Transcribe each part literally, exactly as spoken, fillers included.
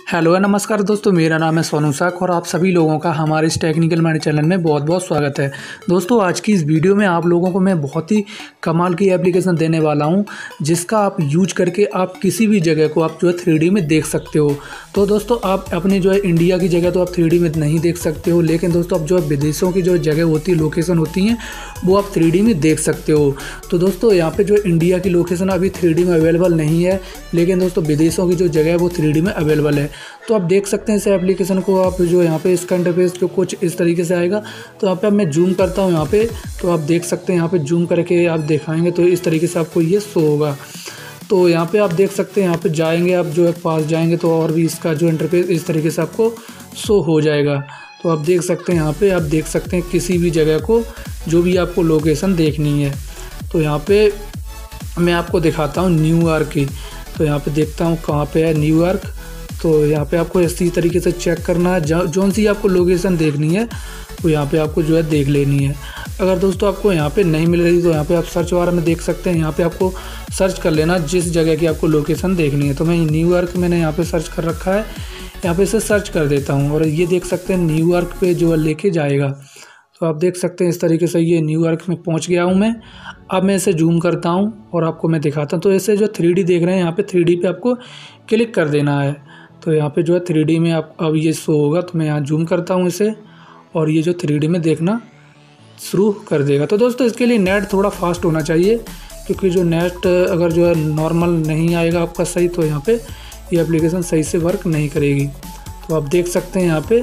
Hello या नमस्कार दोस्तों, मेरा नाम है सोनू साक और आप सभी लोगों का हमारे इस टेक्निकल माइंड चैनल में बहुत बहुत स्वागत है। दोस्तों, आज की इस वीडियो में आप लोगों को मैं बहुत ही कमाल की एप्लीकेशन देने वाला हूं, जिसका आप यूज करके आप किसी भी जगह को आप जो है थ्री डी में देख सकते हो। तो दोस्तों, आप अपनी जो है इंडिया की जगह तो आप थ्री डी में नहीं देख सकते हो, लेकिन दोस्तों आप जो है विदेशों की जो जगह होती है, लोकेशन होती हैं, वो आप थ्री डी में देख सकते हो। तो दोस्तों, यहाँ पर जो इंडिया की लोकेशन अभी थ्री डी में अवेलेबल नहीं है, लेकिन दोस्तों विदेशों की जो जगह है वो थ्री डी में अवेलेबल है। तो आप देख सकते हैं इस एप्लीकेशन को। आप जो यहाँ पे इसका इंटरफेस जो कुछ इस तरीके से आएगा। तो यहाँ पे अब मैं जूम करता हूँ यहाँ पे, तो आप देख सकते हैं यहाँ पे जूम करके आप दिखाएंगे तो इस तरीके से आपको ये शो होगा। तो यहाँ पे आप देख सकते हैं, यहाँ पे जाएंगे आप जो है पास जाएंगे तो और भी इसका जो इंटरफेस इस तरीके से आपको शो हो जाएगा। तो आप देख सकते हैं यहाँ पे आप देख सकते हैं किसी भी जगह को जो भी आपको लोकेशन देखनी है। तो यहाँ पे मैं आपको दिखाता हूँ न्यूयॉर्क की। तो यहाँ पे देखता हूँ कहाँ पे है न्यूयॉर्क। तो यहाँ पे आपको इसी तरीके से चेक करना है, जौन सी आपको लोकेशन देखनी है वो यहाँ पे आपको जो है देख लेनी है। अगर दोस्तों आपको यहाँ पे नहीं मिल रही तो यहाँ पे आप सर्च बार में देख सकते हैं, यहाँ पे आपको सर्च कर लेना जिस जगह की आपको लोकेशन देखनी है। तो मैं न्यूयॉर्क मैंने यहाँ पे सर्च कर रखा है, यहाँ पे से सर्च कर देता हूँ और ये देख सकते हैं न्यूयॉर्क पे जो है लेके जाएगा। तो आप देख सकते हैं इस तरीके से ये न्यूयॉर्क में पहुंच गया हूं मैं। अब मैं इसे जूम करता हूं और आपको मैं दिखाता हूं। तो ऐसे जो थ्री डी देख रहे हैं यहाँ पे थ्री डी पे आपको क्लिक कर देना है। तो यहाँ पे जो है थ्री डी में आप अब ये शो होगा। तो मैं यहाँ जूम करता हूँ इसे और ये जो थ्री डी में देखना शुरू कर देगा। तो दोस्तों इसके लिए नेट थोड़ा फास्ट होना चाहिए, क्योंकि जो नेट अगर जो है नॉर्मल नहीं आएगा आपका सही तो यहाँ पे ये एप्लीकेशन सही से वर्क नहीं करेगी। तो आप देख सकते हैं यहाँ पे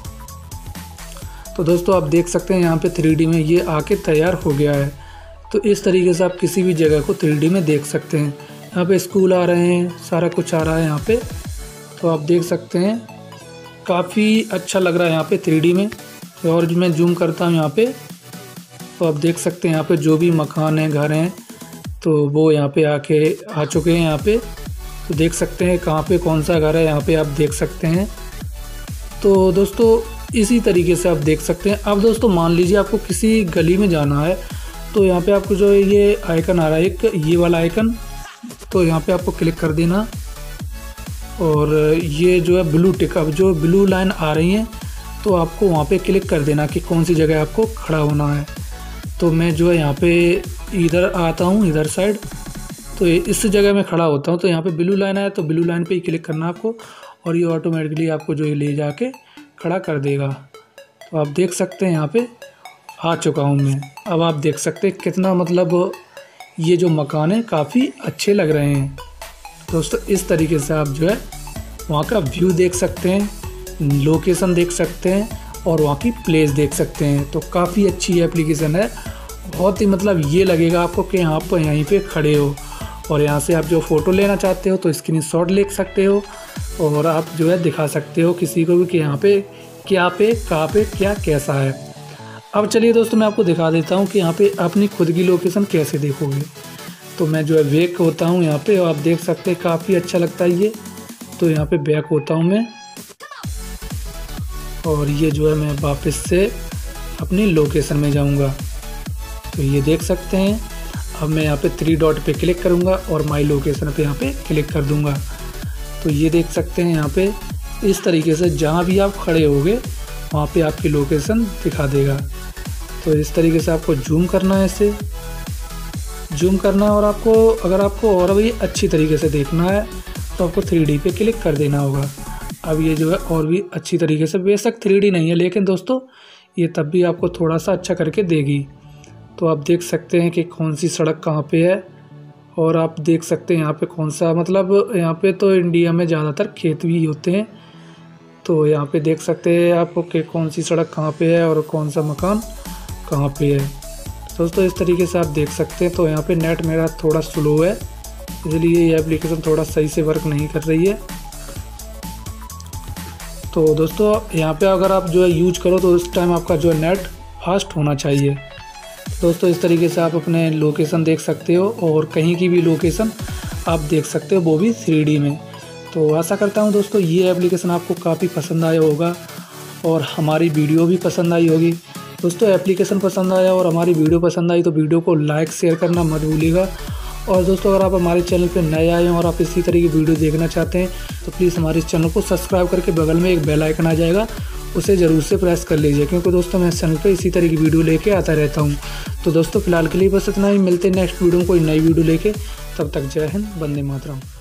तो दोस्तों आप देख सकते हैं यहाँ पे थ्री डी में ये आके तैयार हो गया है। तो इस तरीके से आप किसी भी जगह को थ्री डी में देख सकते हैं। यहाँ पे स्कूल आ रहे हैं, सारा कुछ आ रहा है यहाँ पे। तो आप देख सकते हैं काफ़ी अच्छा लग रहा है यहाँ पे थ्री डी में। और मैं जूम करता हूँ यहाँ पे तो आप देख सकते हैं यहाँ पे जो भी मकान हैं, घर हैं, तो वो यहाँ पे आके आ चुके हैं यहाँ पे। तो देख सकते हैं कहाँ पे कौन सा घर है यहाँ पे आप देख सकते हैं। तो दोस्तों इसी तरीके से आप देख सकते हैं। अब दोस्तों मान लीजिए आपको किसी गली में जाना है, तो यहाँ पे आपको जो ये आइकन आ रहा है एक ये वाला आइकन, तो यहाँ पे आपको क्लिक कर देना और ये जो है ब्लू टिक, अब जो ब्लू लाइन आ रही हैं तो आपको वहाँ पे क्लिक कर देना कि कौन सी जगह आपको खड़ा होना है। तो मैं जो है यहाँ पे इधर आता हूँ, इधर साइड, तो इस जगह में खड़ा होता हूँ। तो यहाँ पे ब्लू लाइन है तो ब्लू लाइन पे ही क्लिक करना आपको और ये ऑटोमेटिकली आपको जो है ले जाके खड़ा कर देगा। तो आप देख सकते हैं यहाँ पे आ चुका हूँ मैं। अब आप देख सकते हैं कितना मतलब ये जो मकान है काफ़ी अच्छे लग रहे हैं। दोस्तों इस तरीके से आप जो है वहाँ का व्यू देख सकते हैं, लोकेशन देख सकते हैं और वहाँ की प्लेस देख सकते हैं। तो काफ़ी अच्छी एप्लीकेशन है, बहुत ही मतलब ये लगेगा आपको कि आप यहीं पे खड़े हो और यहाँ से आप जो फ़ोटो लेना चाहते हो तो स्क्रीनशॉट ले सकते हो और आप जो है दिखा सकते हो किसी को भी कि यहाँ पे क्या पे कहाँ पे क्या कैसा है। अब चलिए दोस्तों मैं आपको दिखा देता हूँ कि यहाँ पे अपनी खुद की लोकेशन कैसे देखोगे। तो मैं जो है बैक होता हूँ यहाँ पे और आप देख सकते हैं काफ़ी अच्छा लगता है ये। तो यहाँ पे बैक होता हूँ मैं और ये जो है मैं वापस से अपनी लोकेशन में जाऊँगा। तो ये देख सकते हैं। अब मैं यहाँ पे थ्री डॉट पे क्लिक करूँगा और माई लोकेशन पे यहाँ पे क्लिक कर दूँगा। तो ये देख सकते हैं यहाँ पे इस तरीके से जहाँ भी आप खड़े होगे वहाँ पे आपकी लोकेशन दिखा देगा। तो इस तरीके से आपको जूम करना है, इसे जूम करना है और आपको अगर आपको और भी अच्छी तरीके से देखना है तो आपको थ्री डी पे क्लिक कर देना होगा। अब ये जो है और भी अच्छी तरीके से, बेशक थ्री डी नहीं है लेकिन दोस्तों ये तब भी आपको थोड़ा सा अच्छा करके देगी। तो आप देख सकते हैं कि कौन सी सड़क कहाँ पे है और आप देख सकते हैं यहाँ पे कौन सा, मतलब यहाँ पे तो इंडिया में ज़्यादातर खेत भी होते हैं। तो यहाँ पे देख सकते हैं आप कि कौन सी सड़क कहाँ पे है और कौन सा मकान कहाँ पे है। दोस्तों इस तरीके से आप देख सकते हैं। तो यहाँ पे नेट मेरा थोड़ा स्लो है, इसलिए ये एप्लीकेशन थोड़ा सही से वर्क नहीं कर रही है। तो दोस्तों यहाँ पे अगर आप जो है यूज करो तो उस टाइम आपका जो है नेट फास्ट होना चाहिए। दोस्तों इस तरीके से आप अपने लोकेशन देख सकते हो और कहीं की भी लोकेशन आप देख सकते हो, वो भी थ्री डी में। तो आशा करता हूँ दोस्तों ये एप्लीकेशन आपको काफ़ी पसंद आया होगा और हमारी वीडियो भी पसंद आई होगी। दोस्तों एप्लीकेशन पसंद आया और हमारी वीडियो पसंद आई तो वीडियो को लाइक शेयर करना मत भूलिएगा और दोस्तों अगर आप हमारे चैनल पर नए आए हैं और आप इसी तरह की वीडियो देखना चाहते हैं तो प्लीज़ हमारे इस चैनल को सब्सक्राइब करके बगल में एक बेल आइकन आ जाएगा, उसे ज़रूर से प्रेस कर लीजिए, क्योंकि दोस्तों मैं इस चैनल पे इसी तरह की वीडियो लेके आता रहता हूँ। तो दोस्तों फिलहाल के लिए बस इतना ही, मिलते हैं नेक्स्ट वीडियो में कोई नई वीडियो लेके। तब तक जय हिंद, वंदे मातरम।